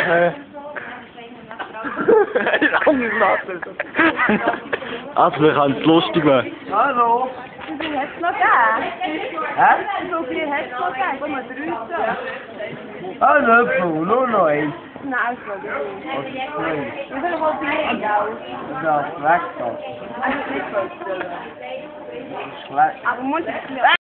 Also, wir können es lustig machen. Hallo. Wie viel hat es noch gegeben? Hä? So viel hat es noch gegeben? Guck mal, 3 Hallo, Bro, nur noch eins. Nein, ich glaube nicht. Was ist Wie viel wollt ihr nicht aus? das? Weg da. Also nicht so. Schlecht. Aber muss ich